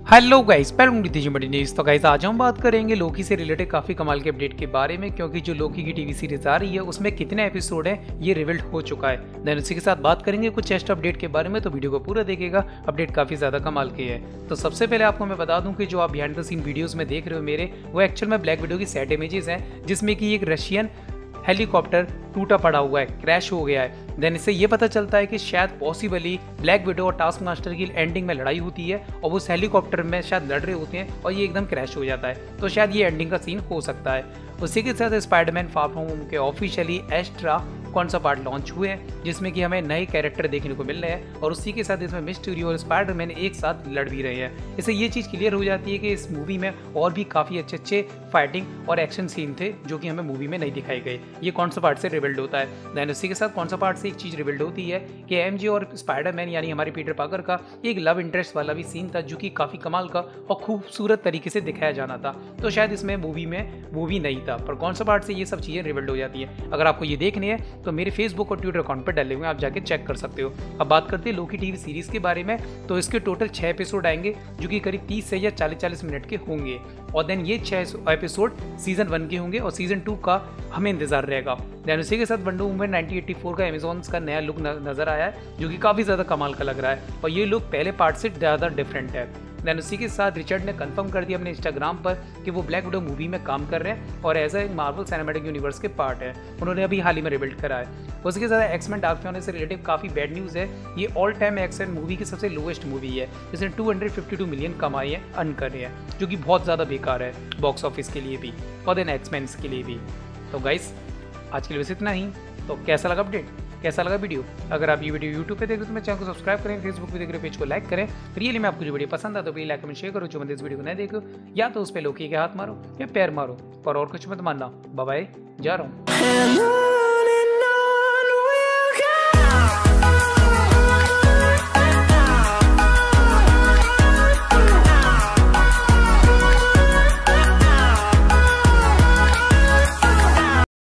Hello guys, welcome to तेजी बड़ी news. तो गाइस आज हम बात करेंगे लोकी से रिलेटेड काफ़ी कमाल के अपडेट के बारे में, क्योंकि जो लोकी की टीवी सीरीज आ रही है उसमें कितने एपिसोड हैं ये रिवील्ड हो चुका है। देन उसी के साथ बात करेंगे कुछ चेस्ट अपडेट के बारे में, तो वीडियो को पूरा देखिएगा। अपडेट काफ़ी ज़्यादा कमाल के है। तो सबसे पहले आपको मैं बता दूँ कि जो आप बिहाइंड द सीन वीडियोज़ में देख रहे हो मेरे, वो एक्चुअल में ब्लैक विडो की सेट इमेजेस हैं, जिसमें कि एक रशियन हेलीकॉप्टर टूटा पड़ा हुआ है, क्रैश हो गया है। देन इससे ये पता चलता है कि शायद पॉसिबली ब्लैक विडो और टास्क मास्टर की एंडिंग में लड़ाई होती है और वो उस हेलीकॉप्टर में शायद लड़ रहे होते हैं और ये एकदम क्रैश हो जाता है, तो शायद ये एंडिंग का सीन हो सकता है। उसी के साथ स्पाइडरमैन फार फ्रॉम होम के ऑफिशियली एक्स्ट्रा कौन सा पार्ट लॉन्च हुए हैं, जिसमें कि हमें नए कैरेक्टर देखने को मिल रहे हैं और उसी के साथ इसमें मिस्टीरियो और स्पाइडरमैन एक साथ लड़ भी रहे हैं। इससे ये चीज़ क्लियर हो जाती है कि इस मूवी में और भी काफ़ी अच्छे फाइटिंग और एक्शन सीन थे जो कि हमें मूवी में नहीं दिखाई गए। ये कौन सा पार्ट से रिबिल्ड होता है। देन उसी के साथ कौन सा पार्ट से एक चीज़ रिबिल्ड होती है कि एमजे और स्पाइडरमैन यानी हमारे पीटर पार्कर का एक लव इंटरेस्ट वाला भी सीन था, जो कि काफ़ी कमाल का और खूबसूरत तरीके से दिखाया जाना था। तो शायद इसमें मूवी में वो भी नहीं था, पर कौन सा पार्ट से ये सब चीज़ें रिबिल्ड हो जाती है। अगर आपको ये देखनी है तो मेरे फेसबुक और ट्विटर अकाउंट पर डाले हुए आप जाके चेक कर सकते हो। अब बात करते हैं लोकी टीवी सीरीज के बारे में, तो इसके टोटल 6 एपिसोड आएंगे जो कि करीब 30 से या 40 मिनट के होंगे। और देन ये 6 एपिसोड सीजन 1 के होंगे और सीजन 2 का हमें इंतजार रहेगा। देन उसी के साथ वंडर वुमन 1984 का अमेज़न का नया लुक नजर आया है, जो कि काफ़ी ज़्यादा कमाल का लग रहा है और ये लुक पहले पार्ट से ज़्यादा डिफरेंट है। देन उसी के साथ रिचर्ड ने कंफर्म कर दिया अपने इंस्टाग्राम पर कि वो ब्लैक विडो मूवी में काम कर रहे हैं और as a Marvel cinematic universe के पार्ट है। उन्होंने अभी हाल ही में रिबिल्ड करा है। उसके साथ एक्स-मैन डार्क फेनोस से रिलेटिव काफ़ी बैड न्यूज़ है। ये ऑल टाइम एक्स-मैन मूवी की सबसे लोएस्ट मूवी है, जिसने 252 मिलियन कमाई है, अर्न कर रहे हैं, जो कि बहुत ज़्यादा बेकार है बॉक्स ऑफिस के लिए भी और देन एक्स-मैन के लिए भी। तो गाइस आज के लिए बस इतना ही। तो कैसा लगा अपडेट, कैसा लगा वीडियो? अगर आप ये वीडियो यूट्यूब पे देख रहे हो तो मेरे चैनल को सब्सक्राइब करें, फेसबुक पे देख रहे हो पेज को लाइक करें। रियली में आपको जो वीडियो पसंद आता तो प्लीज लाइक कमेंट शेयर करो। जो बंदे इस वीडियो को नहीं देखो या तो उस पे लोकी के हाथ मारो या पैर मारो, पर और कुछ मत मानना। बाय बाय, जा रहा हूँ।